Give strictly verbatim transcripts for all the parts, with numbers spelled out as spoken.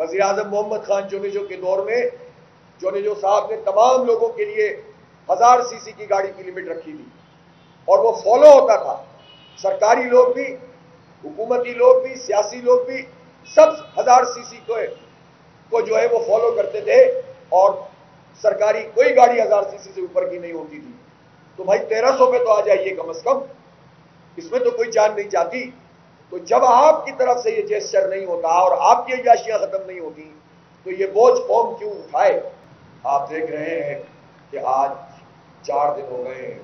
وزیر اعظم محمد خان چونیجو کے دور میں چونیجو صاحب نے تمام لوگوں کے لیے ہزار سی سی کی گاڑی کی لمٹ رکھی تھی اور وہ فالو ہوتا تھا. سرکاری لوگ بھی, حکومتی لوگ بھی, سیاسی لوگ بھی سب ہزار سی سی کو جو ہے وہ فالو کرتے تھے اور سرکاری کوئی گاڑی ہزار سی سی سے اوپر کی نہیں ہوتی تھی. تو بھائی تیرہ سو پہ تو آ جائیے کم از کم, اس میں تو کوئی جان نہیں جاتی. تو جب آپ کی طرف سے یہ جیسچر نہیں ہوتا اور آپ کی عیاشیاں ختم نہیں ہوتی تو یہ بوجھ قوم کیوں اٹھائے. آپ دیکھ رہے ہیں کہ آج چار دن ہو گئے ہیں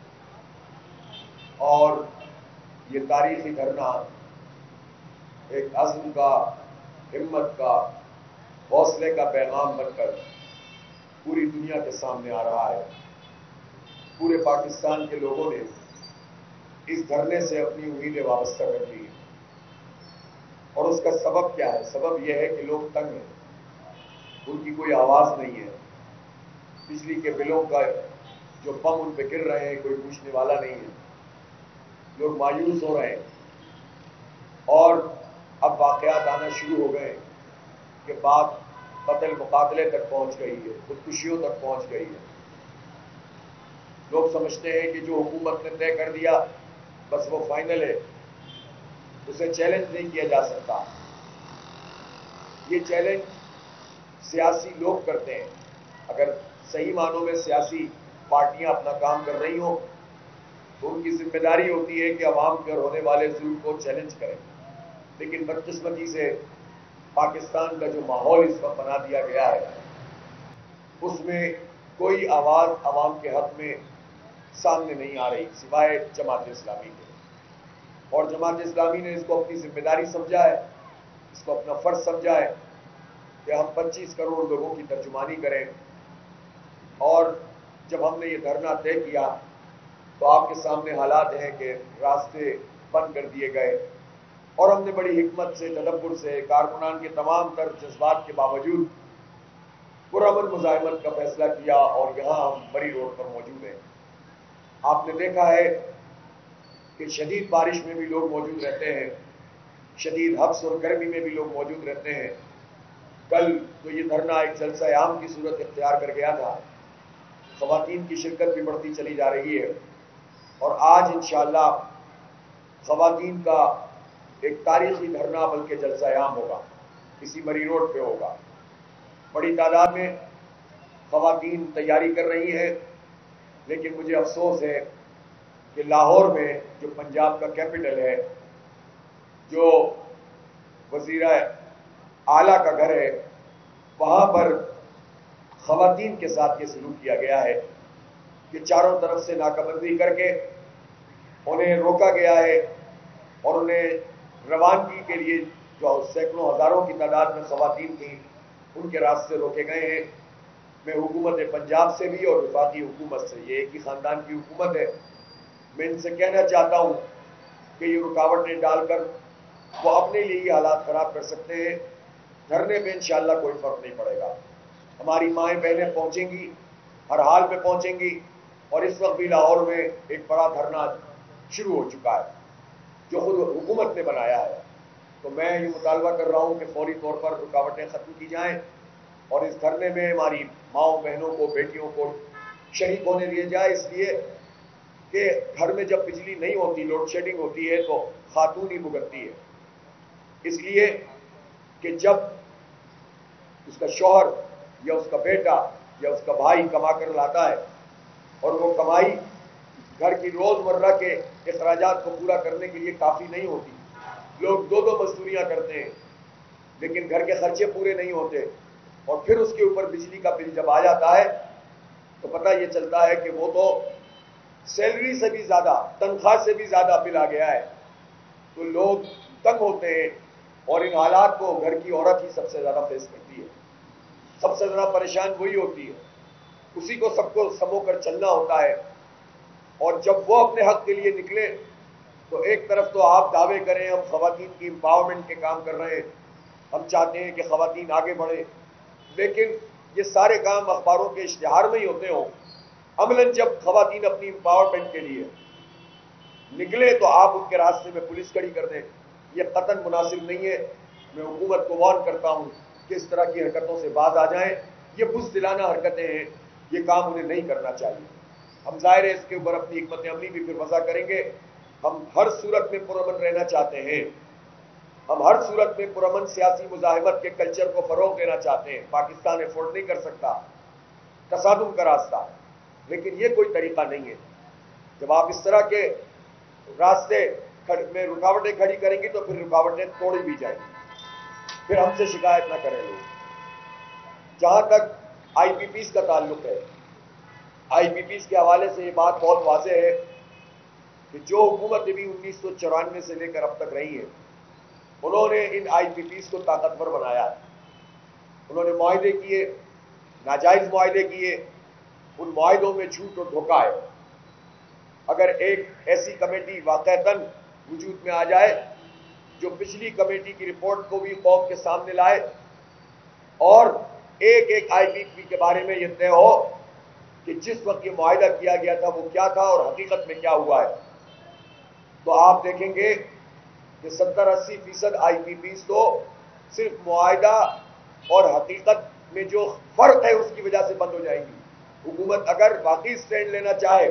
اور یہ تاریخی دھرنا ایک عزم کا, ہمت کا, حوصلے کا پیغام بن کر پوری دنیا کے سامنے آ رہا ہے. پورے پاکستان کے لوگوں نے اس دھرنے سے اپنی امیدیں وابستہ کر لی ہیں اور اس کا سبب کیا ہے؟ سبب یہ ہے کہ لوگ تنگ ہیں, ان کی کوئی آواز نہیں ہے. بجلی کے بلوں کا جو بم ان پہ گر رہے ہیں کوئی پوچھنے والا نہیں ہے. لوگ مایوس ہو رہے ہیں اور اب واقعات آنا شروع ہو گئے کہ بات قتل مقاتلے تک پہنچ گئی ہے, خودکشیوں تک پہنچ گئی ہے. لوگ سمجھتے ہیں کہ جو حکومت نے طے کر دیا بس وہ فائنل ہے, اسے چیلنج نہیں کیا جا سکتا. یہ چیلنج سیاسی لوگ کرتے ہیں. اگر صحیح معنوں میں سیاسی پارٹیاں اپنا کام کر رہی ہوں تو ان کی ذمہ داری ہوتی ہے کہ عوام پر ہونے والے ظلم کو چیلنج کریں. لیکن بدقسمتی سے پاکستان کا جو ماحول اس وقت بنا دیا گیا ہے اس میں کوئی آواز عوام کے حق میں سامنے نہیں آ رہی سوائے جماعت اسلامی کے. اور جماعت اسلامی نے اس کو اپنی ذمہ داری سمجھا ہے, اس کو اپنا فرض سمجھا ہے کہ ہم پچیس کروڑ لوگوں کی ترجمانی کریں. اور جب ہم نے یہ دھرنا طے کیا تو آپ کے سامنے حالات ہیں کہ راستے بند کر دیے گئے اور ہم نے بڑی حکمت سے, تدبر سے, کارکنان کے تمام تر جذبات کے باوجود پرامن مزاحمت کا فیصلہ کیا اور یہاں ہم مری روڈ پر موجود ہیں. آپ نے دیکھا ہے کہ شدید بارش میں بھی لوگ موجود رہتے ہیں, شدید حبس اور گرمی میں بھی لوگ موجود رہتے ہیں. کل تو یہ دھرنا ایک جلسہ عام کی صورت اختیار کر گیا تھا, خواتین کی شرکت بھی بڑھتی چلی جا رہی ہے اور آج انشاءاللہ خواتین کا ایک تاریخی دھرنا بلکہ جلسہ عام ہوگا, کسی مری روڈ پہ ہوگا. بڑی تعداد میں خواتین تیاری کر رہی ہیں, لیکن مجھے افسوس ہے کہ لاہور میں جو پنجاب کا کیپٹل ہے, جو وزیر اعلیٰ کا گھر ہے, وہاں پر خواتین کے ساتھ یہ سلوک کیا گیا ہے کہ چاروں طرف سے ناکہ بندی کر کے انہیں روکا گیا ہے اور انہیں روانگی کے لیے جو سینکڑوں ہزاروں کی تعداد میں خواتین تھیں ان کے راستے روکے گئے ہیں. میں حکومت پنجاب سے بھی اور وفاقی حکومت سے, یہ ایک ہی خاندان کی حکومت ہے, میں ان سے کہنا چاہتا ہوں کہ یہ رکاوٹیں ڈال کر وہ اپنے لیے یہ حالات خراب کر سکتے ہیں. دھرنے پہ انشاءاللہ کوئی فرق نہیں پڑے گا. ہماری مائیں بہنیں پہنچیں گی, ہر حال میں پہنچیں گی. اور اس وقت بھی لاہور میں ایک بڑا دھرنا شروع ہو چکا ہے جو خود حکومت نے بنایا ہے. تو میں یہ مطالبہ کر رہا ہوں کہ فوری طور پر رکاوٹیں ختم کی جائیں اور اس دھرنے میں ہماری ماؤں بہنوں کو, بیٹیوں کو شریک ہونے دیے جائے, اس لیے کہ گھر میں جب بجلی نہیں ہوتی, لوڈ شیڈنگ ہوتی ہے تو خاتون ہی بھگتتی ہے. اس لیے کہ جب اس کا شوہر یا اس کا بیٹا یا اس کا بھائی کما کر لاتا ہے اور وہ کمائی گھر کی روزمرہ کے اخراجات کو پورا کرنے کے لیے کافی نہیں ہوتی, لوگ دو دو مزدوریاں کرتے ہیں لیکن گھر کے خرچے پورے نہیں ہوتے, اور پھر اس کے اوپر بجلی کا بل جب آ جاتا ہے تو پتہ یہ چلتا ہے کہ وہ تو سیلری سے بھی زیادہ, تنخواہ سے بھی زیادہ بل آ گیا ہے. تو لوگ تنگ ہوتے ہیں اور ان حالات کو گھر کی عورت ہی سب سے زیادہ فیس کرتی ہے, سب سے زیادہ پریشان وہی ہوتی ہے, اسی کو سب کو سمو کر چلنا ہوتا ہے. اور جب وہ اپنے حق کے لیے نکلے تو ایک طرف تو آپ دعوے کریں ہم خواتین کی امپاورمنٹ کے کام کر رہے ہیں, ہم چاہتے ہیں کہ خواتین آگے بڑھیں, لیکن یہ سارے کام اخباروں کے اشتہار میں ہی ہوتے ہوں. عملاً جب خواتین اپنی امپاورمنٹ کے لیے نکلے تو آپ ان کے راستے میں پولیس کھڑی کر دیں, یہ قطعاً مناسب نہیں ہے. میں حکومت کو وارن کرتا ہوں کہ اس طرح کی حرکتوں سے باز آ جائیں. یہ بزدلانہ حرکتیں ہیں, یہ کام انہیں نہیں کرنا چاہیے. ہم ظاہر ہے اس کے اوپر اپنی حکمت عملی بھی پھر وضع کریں گے. ہم ہر صورت میں پرامن رہنا چاہتے ہیں, ہم ہر صورت میں پرامن سیاسی مزاحمت کے کلچر کو فروغ دینا چاہتے ہیں. پاکستان افورڈ نہیں کر سکتا تصادم کا راستہ, لیکن یہ کوئی طریقہ نہیں ہے. جب آپ اس طرح کے راستے میں رکاوٹیں کھڑی کریں گی تو پھر رکاوٹیں توڑی بھی جائیں گی, پھر ہم سے شکایت نہ کریں لوگ. جہاں تک آئی پی پیز کا تعلق ہے, آئی پی پیز کے حوالے سے یہ بات بہت واضح ہے کہ جو حکومت بھی انیس سو چورانوے سے لے کر اب تک رہی ہے, انہوں نے ان آئی پی پیز کو طاقتور بنایا ہے. انہوں نے معاہدے کیے, ناجائز معاہدے کیے, ان معاہدوں میں جھوٹ اور دھوکہ ہے. اگر ایک ایسی کمیٹی واقعتاً وجود میں آ جائے جو پچھلی کمیٹی کی رپورٹ کو بھی قوم کے سامنے لائے اور ایک ایک آئی پی پی کے بارے میں یہ طے ہو کہ جس وقت یہ معاہدہ کیا گیا تھا وہ کیا تھا اور حقیقت میں کیا ہوا ہے, تو آپ دیکھیں گے کہ ستر اسی فیصد آئی پی پیز تو صرف معاہدہ اور حقیقت میں جو فرق ہے اس کی وجہ سے بند ہو جائیں گی. حکومت اگر واقعی سٹینڈ لینا چاہے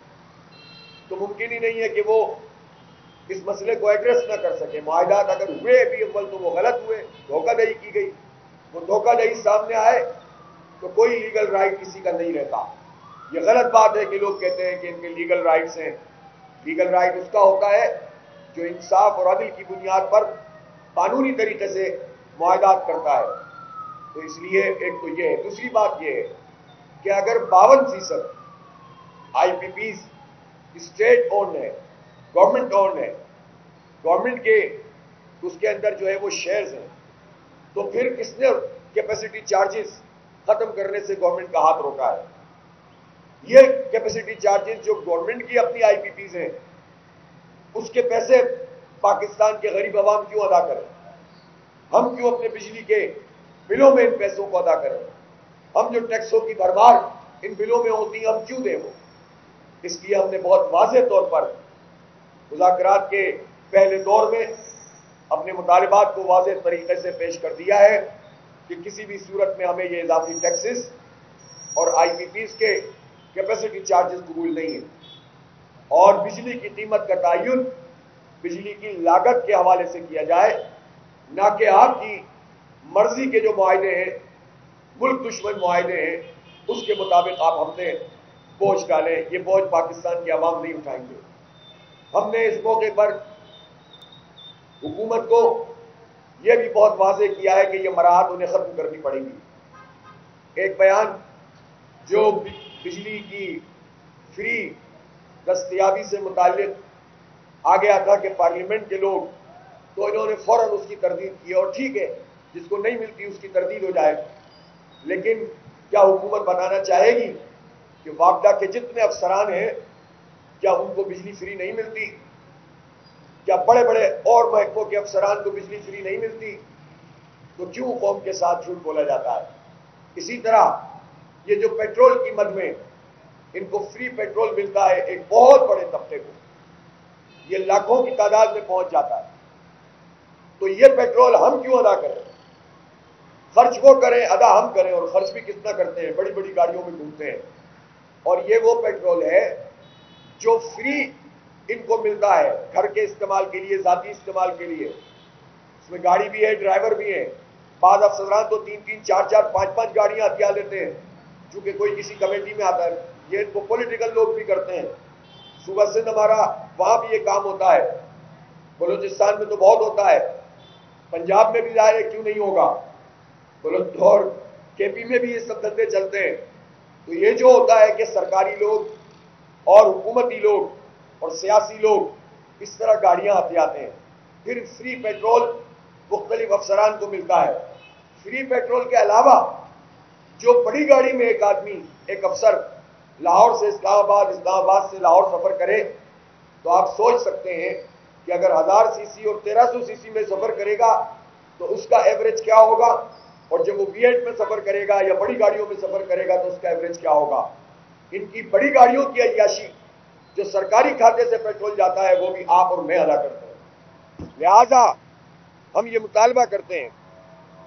تو ممکن ہی نہیں ہے کہ وہ اس مسئلے کو ایڈریس نہ کر سکے. معاہدات اگر ہوئے بھی اول تو وہ غلط ہوئے, دھوکہ دہی کی گئی. وہ دھوکہ دہی سامنے آئے تو کوئی لیگل رائٹ کسی کا نہیں رہتا. یہ غلط بات ہے کہ لوگ کہتے ہیں کہ ان کے لیگل رائٹس ہیں. لیگل رائٹ اس کا ہوتا ہے جو انصاف اور عدل کی بنیاد پر قانونی طریقے سے معاہدات کرتا ہے. تو اس لیے ایک تو یہ ہے. دوسری بات یہ ہے کہ اگر باون فیصد I P Ps state owned ہے, گورنمنٹ اونڈ ہے, گورنمنٹ کے اس کے اندر جو ہے وہ شیئرز ہیں, تو پھر کس نے کیپیسٹی چارجز ختم کرنے سے گورنمنٹ کا ہاتھ روکا ہے؟ یہ کیپیسٹی چارجز جو گورنمنٹ کی اپنی آئی پی پیز ہیں, اس کے پیسے پاکستان کے غریب عوام کیوں ادا کریں؟ ہم کیوں اپنے بجلی کے بلوں میں ان پیسوں کو ادا کریں؟ ہم جو ٹیکسوں کی بھرمار ان بلوں میں ہوتی ہے ہم کیوں دیں وہ؟ اس لیے ہم نے بہت واضح طور پر مذاکرات کے پہلے دور میں اپنے مطالبات کو واضح طریقے سے پیش کر دیا ہے کہ کسی بھی صورت میں ہمیں یہ اضافی ٹیکسز اور آئی پی پیز کے کیپیسٹی چارجز قبول نہیں ہیں. اور بجلی کی قیمت کا تعین بجلی کی لاگت کے حوالے سے کیا جائے, نہ کہ آپ کی مرضی کے جو معاہدے ہیں, ملک دشمن معاہدے ہیں, اس کے مطابق آپ ہم نے بوجھ ڈالیں. یہ بوجھ پاکستان کے عوام نہیں اٹھائیں گے. ہم نے اس موقع پر حکومت کو یہ بھی بہت واضح کیا ہے کہ یہ مراحت انہیں ختم کرنی پڑے گی. ایک بیان جو بجلی کی فری دستیابی سے متعلق آ گیا تھا کہ پارلیمنٹ کے لوگ, تو انہوں نے فوراً اس کی تردید کی, اور ٹھیک ہے جس کو نہیں ملتی اس کی تردید ہو جائے, لیکن کیا حکومت بتانا چاہے گی کہ واپڈا کے جتنے افسران ہیں کیا ان کو بجلی فری نہیں ملتی؟ کیا بڑے بڑے اور محکموں کے افسران کو بجلی فری نہیں ملتی؟ تو کیوں قوم کے ساتھ جھوٹ بولا جاتا ہے؟ اسی طرح یہ جو پیٹرول کی مد میں ان کو فری پیٹرول ملتا ہے ایک بہت بڑے طبقے کو, یہ لاکھوں کی تعداد میں پہنچ جاتا ہے, تو یہ پیٹرول ہم کیوں ادا کریں؟ خرچ وہ کریں, ادا ہم کریں, اور خرچ بھی کتنا کرتے ہیں, بڑی بڑی گاڑیوں میں گھومتے ہیں. اور یہ وہ پیٹرول ہے جو فری ان کو ملتا ہے گھر کے استعمال کے لیے, ذاتی استعمال کے لیے. اس میں گاڑی بھی ہے, ڈرائیور بھی ہے. بعض افسران تو تین تین چار چار پانچ پانچ گاڑیاں ہتھیار لیتے ہیں چونکہ کوئی کسی کمیٹی میں آتا ہے. یہ ان کو پولیٹیکل لوگ بھی کرتے ہیں. صوبہ سندھ ہمارا, وہاں بھی یہ کام ہوتا ہے, بلوچستان میں تو بہت ہوتا ہے, پنجاب میں بھی ظاہر ہے کیوں نہیں ہوگا, اور کے پی میں بھی یہ سب دھندے چلتے ہیں. تو یہ جو ہوتا ہے کہ سرکاری لوگ اور حکومتی لوگ اور سیاسی لوگ اس طرح گاڑیاں ہتھیاتے ہیں, پھر فری پیٹرول مختلف افسران کو ملتا ہے. فری پیٹرول کے علاوہ جو بڑی گاڑی میں ایک آدمی, ایک افسر لاہور سے اسلام آباد, اسلام آباد سے لاہور سفر کرے, تو آپ سوچ سکتے ہیں کہ اگر ہزار سی سی اور تیرہ سو سی سی میں سفر کرے گا تو اس کا ایوریج کیا ہوگا, اور جب وہ وی ایٹ میں سفر کرے گا یا بڑی گاڑیوں میں سفر کرے گا تو اس کا ایوریج کیا ہوگا. ان کی بڑی گاڑیوں کی عیاشی جو سرکاری کھاتے سے پیٹرول جاتا ہے وہ بھی آپ اور میں ادا کرتے ہیں. لہذا ہم یہ مطالبہ کرتے ہیں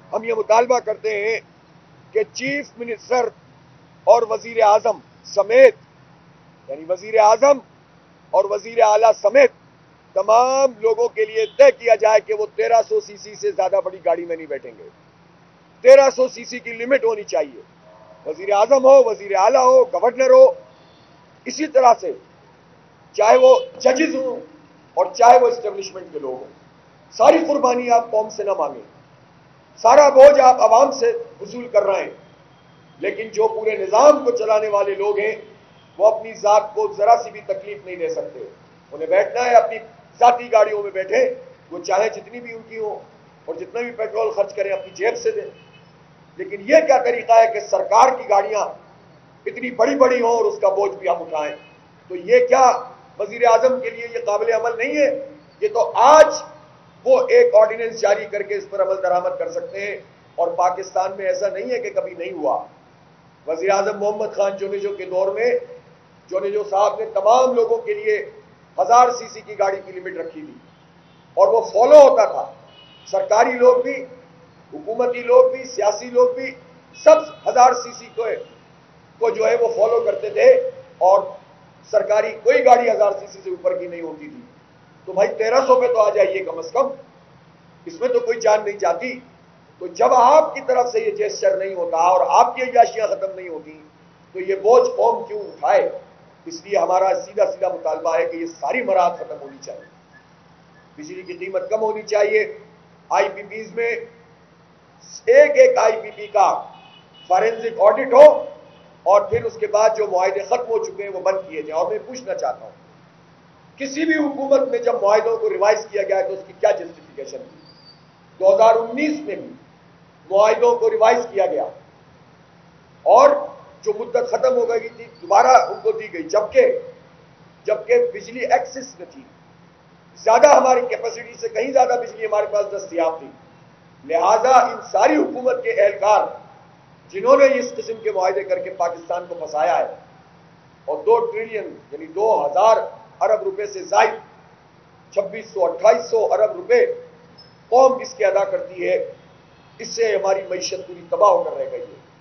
ہم یہ مطالبہ کرتے ہیں کہ چیف منسٹر اور وزیر اعظم سمیت، یعنی وزیر اعظم اور وزیر اعلیٰ سمیت تمام لوگوں کے لیے طے کیا جائے کہ وہ تیرہ سو سی سی سے زیادہ بڑی گاڑی میں نہیں بیٹھیں گے. تیرہ سو سی سی کی لمٹ ہونی چاہیے. وزیر اعظم ہو، وزیر اعلیٰ ہو، گورنر ہو، اسی طرح سے چاہے وہ ججز ہوں اور چاہے وہ اسٹیبلشمنٹ کے لوگ ہوں، ساری قربانی آپ قوم سے نہ مانگیں، سارا بوجھ آپ عوام سے وصول کر رہے ہیں، لیکن جو پورے نظام کو چلانے والے لوگ ہیں وہ اپنی ذات کو ذرا سی بھی تکلیف نہیں دے سکتے. انہیں بیٹھنا ہے اپنی ذاتی گاڑیوں میں بیٹھے، وہ چاہے جتنی بھی ان کی ہو اور جتنا بھی پیٹرول خرچ کریں اپنی جیب سے دیں. لیکن یہ کیا طریقہ ہے کہ سرکار کی گاڑیاں اتنی بڑی بڑی ہوں اور اس کا بوجھ بھی ہم اٹھائیں؟ تو یہ کیا وزیر اعظم کے لیے یہ قابل عمل نہیں ہے؟ یہ تو آج وہ ایک آرڈیننس جاری کر کے اس پر عمل درآمد کر سکتے ہیں، اور پاکستان میں ایسا نہیں ہے کہ کبھی نہیں ہوا. وزیر اعظم محمد خان جونیجو کے دور میں جونیجو صاحب نے تمام لوگوں کے لیے ہزار سی سی کی گاڑی کی لمٹ رکھی تھی اور وہ فالو ہوتا تھا. سرکاری لوگ بھی، حکومتی لوگ بھی، سیاسی لوگ بھی سب ہزار سی سی کو کو جو ہے وہ فالو کرتے تھے، اور سرکاری کوئی گاڑی ہزار سی سی سے اوپر کی نہیں ہوتی تھی. تو بھائی تیرہ سو پہ تو آ جائیے کم از کم، اس میں تو کوئی جان نہیں جاتی. تو جب آپ کی طرف سے یہ جیسچر نہیں ہوتا اور آپ کی عیاشیاں ختم نہیں ہوتی تو یہ بوجھ قوم کیوں اٹھائے؟ اس لیے ہمارا سیدھا سیدھا مطالبہ ہے کہ یہ ساری مراحت ختم ہونی چاہیے. بجلی کی قیمت کم ہونی چاہیے. آئی پی پیز میں ایک ایک آئی پی پی کا فارینزک آڈٹ ہو، اور پھر اس کے بعد جو معاہدے ختم ہو چکے ہیں وہ بند کیے جائیں. اور میں پوچھنا چاہتا ہوں، کسی بھی حکومت میں جب معاہدوں کو ریوائز کیا گیا ہے تو اس کی کیا جسٹیفیکیشن تھی؟ دو ہزار انیس میں بھی معاہدوں کو ریوائز کیا گیا اور جو مدت ختم ہو گئی تھی دوبارہ ان کو دی گئی، جبکہ جبکہ بجلی ایکسس میں تھی، زیادہ ہماری کیپیسٹی سے کہیں زیادہ بجلی ہمارے پاس دستیاب تھی. لہذا ان ساری حکومت کے اہلکار جنہوں نے اس قسم کے معاہدے کر کے پاکستان کو پھنسایا ہے اور دو ٹریلین یعنی دو ہزار ارب روپے سے زائد چھبیس سو اٹھائیس سو ارب روپے قوم اس کے ادا کرتی ہے، اس سے ہماری معیشت پوری تباہ ہو کر رہ گئی ہے.